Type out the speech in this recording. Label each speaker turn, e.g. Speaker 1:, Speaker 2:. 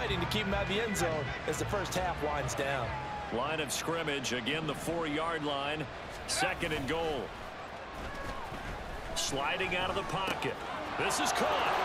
Speaker 1: fighting to keep him out of the end zone as the first half winds down.
Speaker 2: Line of scrimmage, again the 4-yard line. 2nd and goal. Sliding out of the pocket. This is caught.